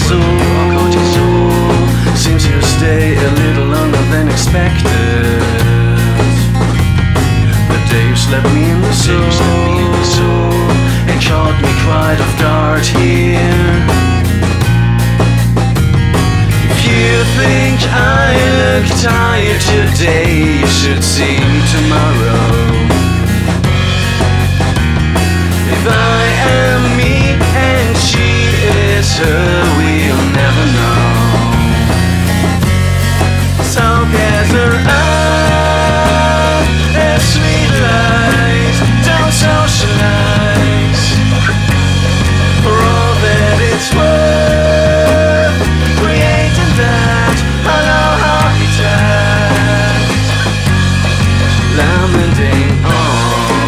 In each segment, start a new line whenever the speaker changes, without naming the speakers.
seems to stay a little longer than expected. The day you slapped me in the soul and caught me quite off guard here. If you think I look tired today, you should see me tomorrow. If I am me and she is her, we'll never know. So gather up as sweet lies, don't socialize. For all that it's worth, creating that hollow habitat, lamenting on.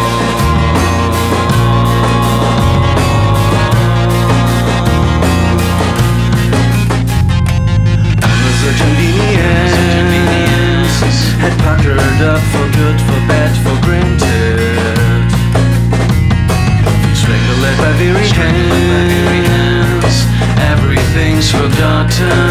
Convenience had puckered up for good, for bad, for granted. Strangled by very hands, everything's forgotten.